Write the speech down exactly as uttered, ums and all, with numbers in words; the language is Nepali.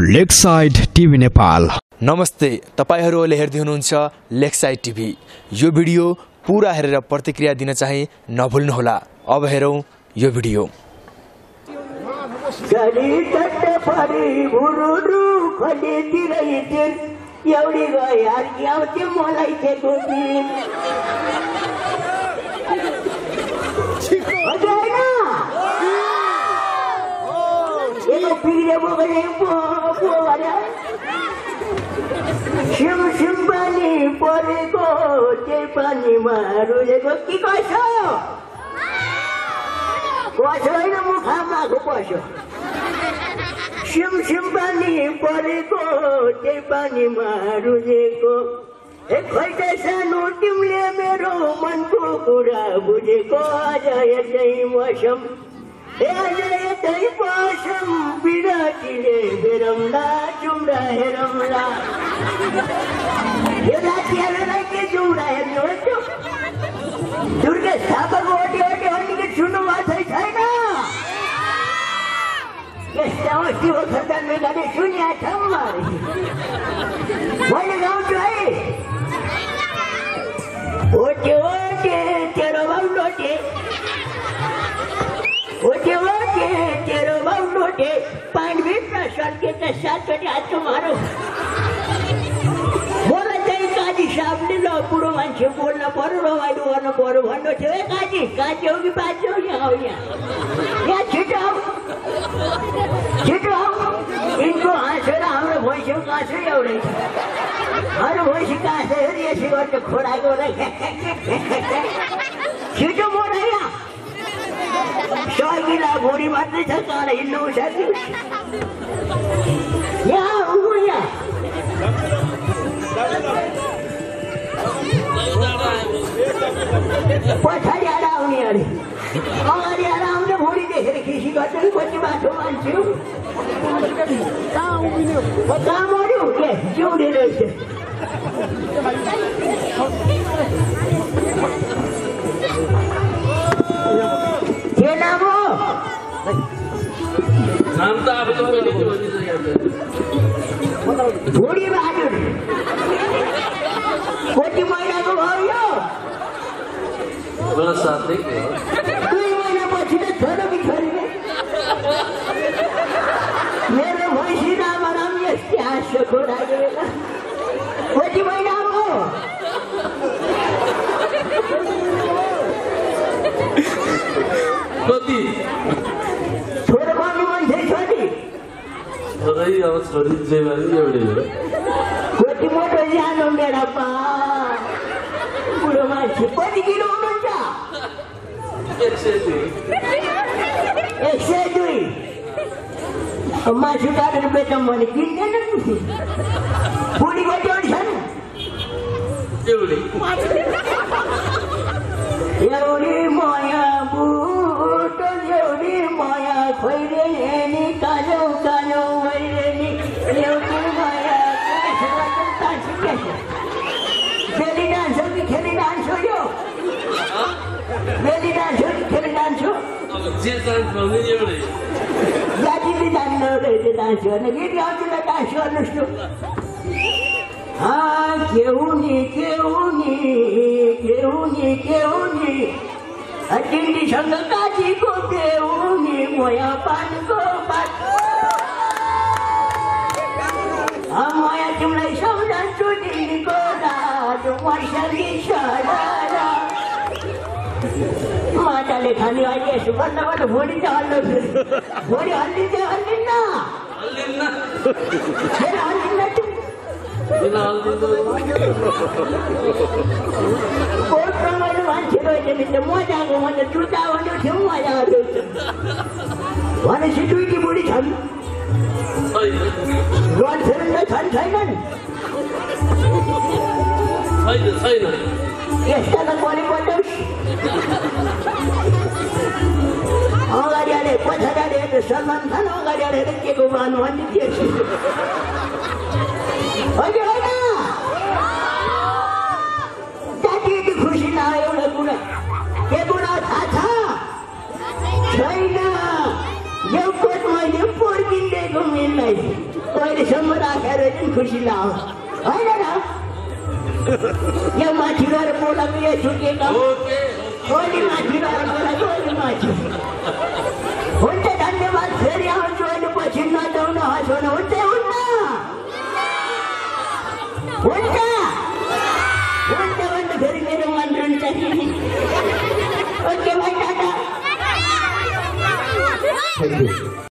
Lakeside TV Nepal. नमस्ते, तपाईहरुले हेर्दै हुनुहुन्छ लेकसाइड टिभी। यो भिडियो पूरा हेरेर प्रतिक्रिया दिन चाहिँ नभुल्नुहोला। अब हेरौं यो भिडियो। एउटी गयार क्याउथे मलाई चाहिँ दिन सिम सिम पानी परेको त्यही पानीमा रुजेको कि कसो कसो होइन मुखामा पस्यो। सिम सिम पानी परेको त्यही पानीमा रुजेको एकपल्ट सानो तिमीले मेरो मनको कुरा बुझेको। आज यतै मौसम आज यतै मौसम बिराटीले बेरौँला जुम्रा हेरौँला। यो रातिहरूलाई के जुम्रा हेर्नु हो? दुर्गा थापाको ओटी ओटी हन्डीको सुन्नु भएको छैन? यस्ता अस्ति खर्दान गाडी सुनिया ठाउँमा मैले गाउँछु है। ओटे ओटे तेरो बाउलोटे ओटे ओटे तेरो बाउलोटे पानीभित्र सर्केर सातचोटि हातको मारौँ। मलाई चाहिँ काजी साहबले ल बुढो मान्छे बोल्न पर्यो रमाइलो गर्नु पर्यो भन्नु थियो। ए काजी काजी हो कि बाजे हो? यहाँ हो, यहाँ यहाँ छिटो आऊ छिटो आऊ। यिनको हाँसो र हाम्रो भैँसीको हाँसो एउटै छ। अरू भैँसी काँसो हेरी यसो गर्छ खोडाको छिटो मोड यहाँ सकिला भुँडी मात्रै छ तर हिँड्नु सक्यो। यहाँ उ यहाँ पछाडि आएर आउने अरे अगाडि आएर आउने भुँडी देखेर खिसी गर्छ नि कति बाटो मान्छे कहाँ मऱ्यो के जिउँदे रहेछ। के नाम हो? भुँडी बहादुर कति महिनाको भयो यो? दुई महिनापछि त छोरो कि छोरीले मेरो भैँसी राम राम यस्तै हाँस्यो खोडाको बेला। कति महिना हो? कति छोरो भन्नु मान्छे छोरी अब छोरी चाहिँ एउटै हो। कति मोटो जानु मेरो पा बुढो मान्छे कति किलो हुनुहुन्छ? एक सय दुई एक सय दुई मासु काटेर बेचौँ भने किन्दैन नि। बुढी कति छन्? एउटै एउटी माया बुटो एउटी माया खोइरे नि कालो कालो भइरे नि एउटी माया बेली डान्स हो कि खेली डान्स हो? यो बेली डान्स हो कि खेली डान्स हो? जे डान्स भन्ने एउटै जातिले जान्नु रहेछ डान्स गर्ने कि गाउँतिर डान्स गर्नुहोस् न। के हुने के हुने के हुने के हुने तिमीसँग काजीको के हुने मया पानीको बाटो मया तिमीलाई सम्झन्छु दिनको रात मर्सरी सरा माटाले खाने अहिले यसो गर्दा गर्दा भोलि चाहिँ हल्लो भोलि हल्लिन्छ हल्लिन्न फेरि हल्लिन्न बहुत रमाइलो मान्छे रहेछ नि त मजाको म त जुत्ता भन्यो थियो मजा रहेछ भनेपछि दुईटी बुढी छन् गर्लफ्रेन्ड छन् छैनन्? यस्ता त बढी बताउस् अगाडि आएर पछाडि आएर हेर्नु सलमान खान अगाडि आएर हेरेर के को भन्नु भन्ने के होइन होइन जाति यति खुसी न एउटा कुरा के कुरा थाहा छ छैन? यो कोट मैले पोर्किँदै घुमिँदै अहिलेसम्म राखेर चाहिँ खुसी लाग्यो होइन र यहाँ माथि गएर बोलाएको यहाँ छुटेका ओली माथि गएर बोलाएको ओली माथि हुन्छ धन्यवाद फेरि आउँछु अहिले पछि नजाउन हँसाउन हुन्छ हुन्न हुन्छ हुन्छ भन्दा फेरि मेरो मन रुन्छ ओके भाइ टाटा